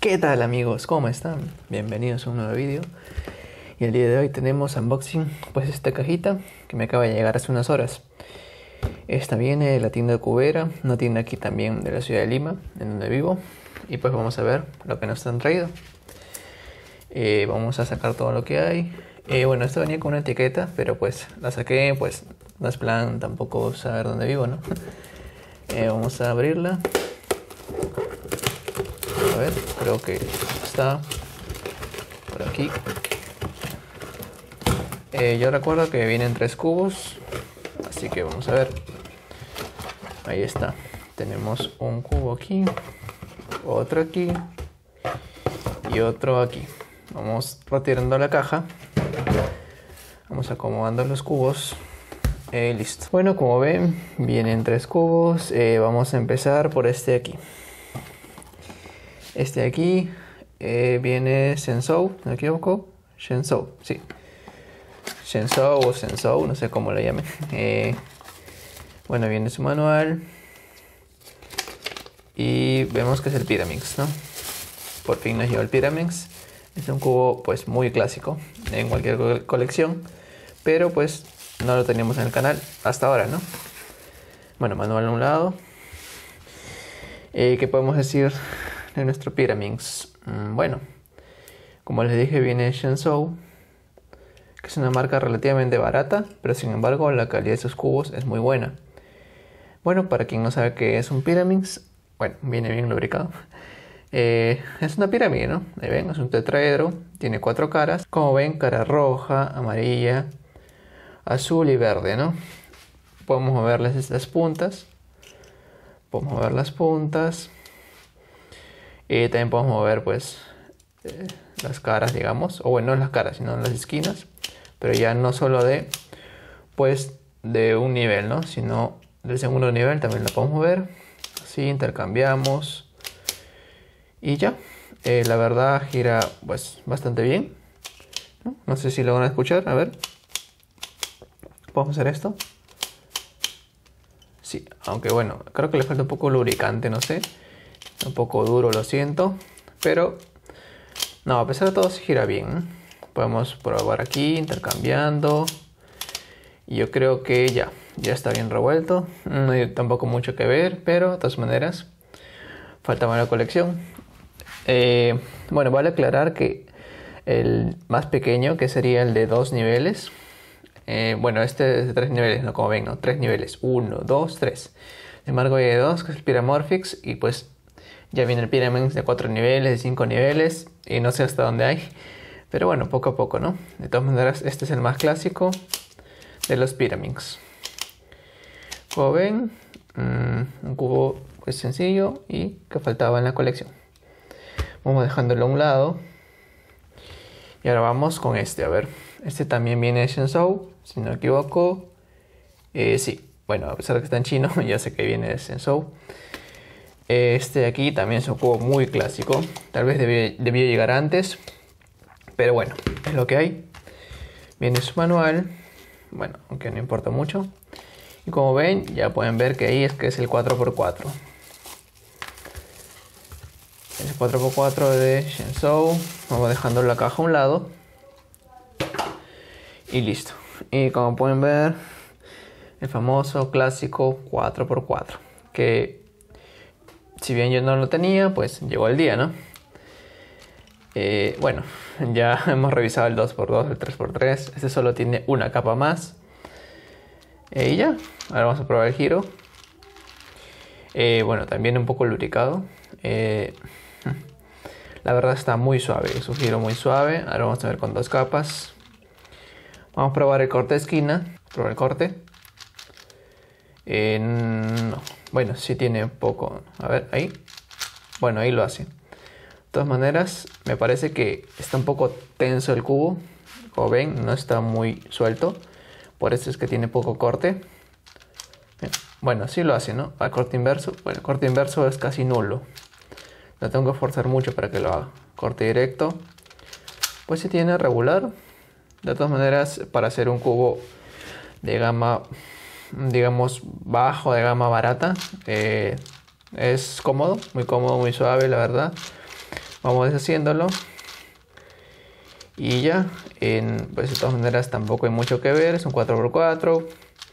¿Qué tal amigos? ¿Cómo están? Bienvenidos a un nuevo vídeo. Y el día de hoy tenemos unboxing, pues esta cajita que me acaba de llegar hace unas horas. Esta viene de la tienda de Cubera, una tienda aquí también de la ciudad de Lima, en donde vivo. Y pues vamos a ver lo que nos han traído. Vamos a sacar todo lo que hay. Bueno, esto venía con una etiqueta, pero pues la saqué, pues no es plan tampoco saber dónde vivo, ¿no? Vamos a abrirla. A ver, creo que está por aquí. Yo recuerdo que vienen 3 cubos, así que vamos a ver. Ahí está. Tenemos un cubo aquí, otro aquí y otro aquí. Vamos retirando la caja. Vamos acomodando los cubos. Listo. Bueno, como ven, vienen 3 cubos. Vamos a empezar por este de aquí. Este de aquí viene Shenzhou, ¿no me equivoco? Shenzhou, sí. Shenzhou o Shenzhou, no sé cómo lo llamen. Bueno, viene su manual. Y vemos que es el Pyraminx, ¿no? Por fin nos llegó el Pyraminx. Es un cubo pues muy clásico en cualquier colección, pero pues no lo teníamos en el canal hasta ahora, ¿no? Bueno, manual a un lado. ¿Qué podemos decir de nuestro Pyraminx? Bueno, como les dije, viene Shenzhou, que es una marca relativamente barata, pero sin embargo la calidad de sus cubos es muy buena. Bueno, para quien no sabe qué es un Pyraminx, bueno, viene bien lubricado. Es una pirámide, ¿no? Ahí ven, es un tetraedro, tiene 4 caras. Como ven, cara roja, amarilla, azul y verde, ¿no? Podemos moverles estas puntas. Podemos mover las puntas. Y también podemos mover, pues, las caras, digamos. O bueno, no las caras, sino las esquinas. Pero ya no solo de, pues, de un nivel, ¿no? Sino del segundo nivel también la podemos mover. Así, intercambiamos. Y ya, la verdad gira pues bastante bien, ¿no? No sé si lo van a escuchar, a ver. ¿Podemos hacer esto? Sí, aunque bueno, creo que le falta un poco lubricante, no sé. Un poco duro, lo siento. Pero, no, a pesar de todo se gira bien, ¿no? Podemos probar aquí, intercambiando. Y yo creo que ya está bien revuelto. No hay tampoco mucho que ver, pero de todas maneras, falta más la colección. Bueno, vale aclarar que el más pequeño, que sería el de 2 niveles, bueno, este es de 3 niveles, no como ven, no, 3 niveles, 1, 2, 3. Sin embargo hay de 2, que es el Pyramorphix, y pues ya viene el Pyraminx de 4 niveles, de 5 niveles, y no sé hasta dónde hay, pero bueno, poco a poco, ¿no? De todas maneras, este es el más clásico de los Pyraminx. Como ven, un cubo pues sencillo y que faltaba en la colección. Vamos dejándolo a un lado. Y ahora vamos con este. A ver. Este también viene de Shenzhou, si no me equivoco. Sí. Bueno, a pesar de que está en chino, ya sé que viene de Shenzhou. Este de aquí también es un juego muy clásico. Tal vez debió llegar antes. Pero bueno, es lo que hay. Viene su manual. Bueno, aunque no importa mucho. Y como ven, ya pueden ver que ahí es que es el 4x4. El 4x4 de Shenzhou. Vamos dejando la caja a un lado. Y listo. Y como pueden ver, el famoso clásico 4x4. Que si bien yo no lo tenía, pues llegó el día, ¿no? Bueno, ya hemos revisado el 2x2, el 3x3. Este solo tiene una capa más. Y ya. Ahora vamos a probar el giro. Bueno, también un poco lubricado. La verdad está muy suave, es un giro muy suave. Ahora vamos a ver con 2 capas. Vamos a probar el corte de esquina. Probar el corte. No. Bueno, sí tiene un poco. A ver, ahí. Bueno, ahí lo hace. De todas maneras, me parece que está un poco tenso el cubo. Como ven, no está muy suelto. Por eso es que tiene poco corte. Bueno, sí lo hace, ¿no? Al corte inverso. Bueno, el corte inverso es casi nulo. No tengo que forzar mucho para que lo haga. Corte directo. Pues sí tiene regular. De todas maneras, para hacer un cubo de gama, digamos, bajo, de gama barata, es cómodo, muy suave, la verdad. Vamos deshaciéndolo. Y ya, pues de todas maneras tampoco hay mucho que ver, es un 4x4.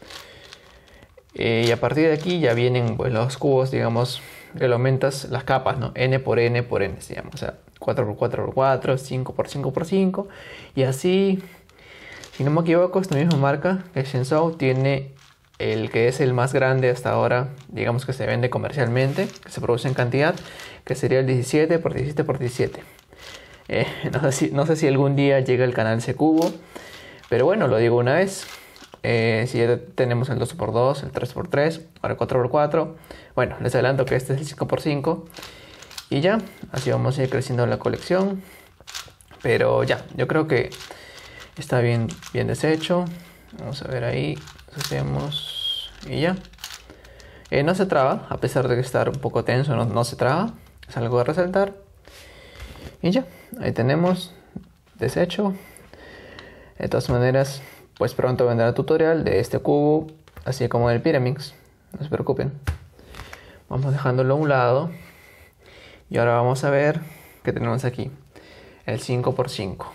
Y a partir de aquí ya vienen pues los cubos, digamos, que lo aumentas las capas, ¿no? N por N por N, se llama. O sea, 4x4x4, 5x5x5. Y así, si no me equivoco, esta misma marca, que es Shenzhou, tiene el que es el más grande hasta ahora, digamos que se vende comercialmente, que se produce en cantidad, que sería el 17x17x17. No sé si algún día llega el canal ese cubo, pero bueno, lo digo una vez. Si ya tenemos el 2x2, el 3x3, ahora el 4x4. Bueno, les adelanto que este es el 5x5. Y ya, así vamos a ir creciendo la colección. Pero ya, yo creo que está bien deshecho. Vamos a ver ahí, hacemos y ya. No se traba, a pesar de que estar un poco tenso, no se traba. Es algo de resaltar. Y ya, ahí tenemos deshecho. De todas maneras, pues pronto vendrá el tutorial de este cubo, así como del Pyraminx. No se preocupen. Vamos dejándolo a un lado. Y ahora vamos a ver qué tenemos aquí. El 5x5.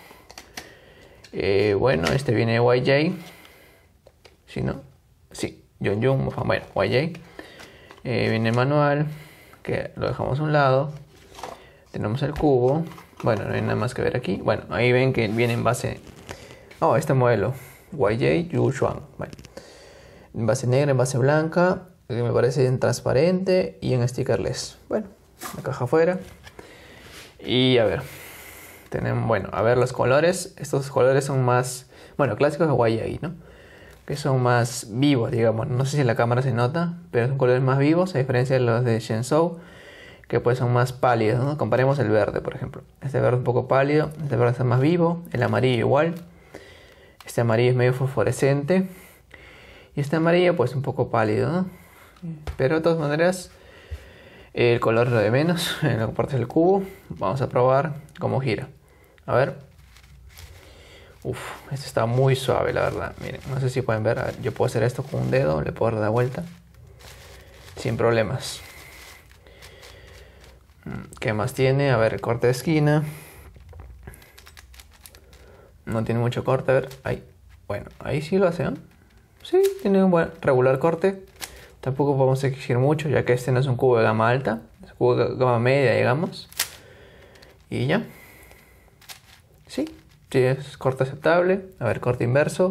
Bueno, este viene de YJ. ¿Sí, no? Sí, Yun, bueno, YJ. Viene el manual, que lo dejamos a un lado. Tenemos el cubo. Bueno, no hay nada más que ver aquí. Bueno, ahí ven que viene en base... Oh, este modelo. YJ Yushuan. Bueno. En base negra, en base blanca. Que me parece en transparente y en stickerless. Bueno, la caja afuera. Y a ver. Tenemos, bueno, a ver los colores. Estos colores son más... Bueno, clásicos de YJ, ¿no? Que son más vivos, digamos. No sé si en la cámara se nota, pero son colores más vivos, a diferencia de los de Shenzhou, que pues son más pálidos, ¿no? Comparemos el verde, por ejemplo. Este verde es un poco pálido, este verde está más vivo, el amarillo igual. Este amarillo es medio fosforescente. Y este amarillo pues un poco pálido, ¿no? Pero de todas maneras, el color es lo de menos. En la parte del cubo, vamos a probar cómo gira. A ver. Uf, este está muy suave, la verdad. Miren, no sé si pueden ver. A ver, yo puedo hacer esto con un dedo, le puedo dar la vuelta sin problemas. ¿Qué más tiene? A ver, el corte de esquina. No tiene mucho corte, a ver. Ahí. Bueno, ahí sí lo hace, ¿no? Sí, tiene un buen regular corte. Tampoco podemos exigir mucho, ya que este no es un cubo de gama alta. Es un cubo de gama media, digamos. Y ya. Sí. Sí, es corte aceptable. A ver, corte inverso.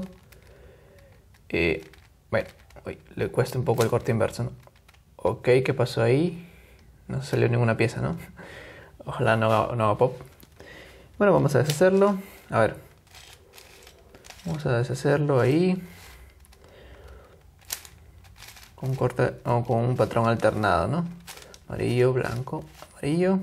Bueno, uy, le cuesta un poco el corte inverso, ¿no? Ok, ¿qué pasó ahí? No salió ninguna pieza, ¿no? Ojalá no haga pop. Bueno, vamos a deshacerlo. A ver. Vamos a deshacerlo ahí. Con corte o con un patrón alternado, ¿no? Amarillo, blanco, amarillo.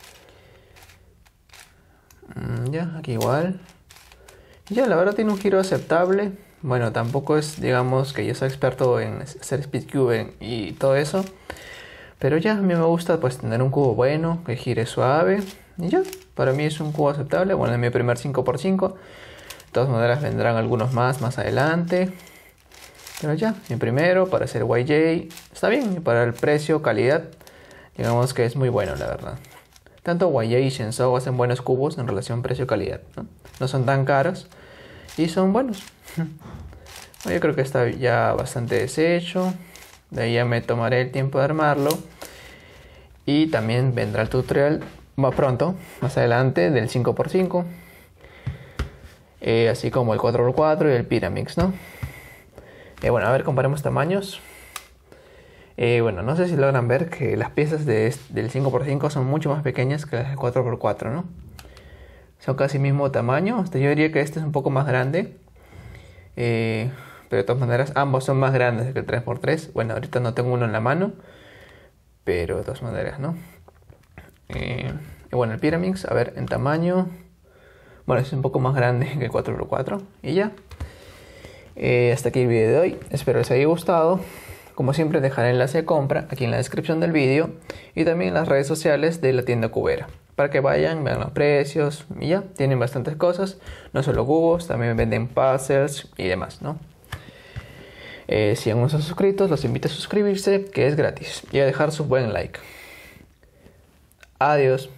Ya, aquí igual. Ya, la verdad tiene un giro aceptable. Bueno, tampoco es, digamos, que yo soy experto en hacer speedcube y todo eso. Pero ya, a mí me gusta pues tener un cubo bueno, que gire suave. Y ya, para mí es un cubo aceptable. Bueno, es mi primer 5x5. De todas maneras vendrán algunos más adelante. Pero ya, mi primero para hacer YJ está bien. Y para el precio, calidad, digamos que es muy bueno, la verdad. Tanto YJ y Shenzhou hacen buenos cubos en relación precio-calidad, ¿no? No son tan caros y son buenos. Yo creo que está ya bastante deshecho. De ahí ya me tomaré el tiempo de armarlo. Y también vendrá el tutorial más pronto, más adelante, del 5x5. Así como el 4x4 y el Pyraminx, ¿no? Bueno, a ver, comparemos tamaños. Bueno, no sé si logran ver que las piezas del 5x5 son mucho más pequeñas que las del 4x4, ¿no? Son casi mismo tamaño. Hasta yo diría que este es un poco más grande. Pero de todas maneras, ambos son más grandes que el 3x3. Bueno, ahorita no tengo uno en la mano. Pero de todas maneras, ¿no? Y bueno, el Pyraminx, a ver, en tamaño. Bueno, es un poco más grande que el 4x4. Y ya. Hasta aquí el video de hoy. Espero les haya gustado. Como siempre, dejaré el enlace de compra aquí en la descripción del vídeo. Y también en las redes sociales de la tienda cubera. Para que vayan, vean los precios. Y ya, tienen bastantes cosas. No solo cubos, también venden puzzles y demás, ¿no? Si aún no están suscritos, los invito a suscribirse, que es gratis. Y a dejar su buen like. Adiós.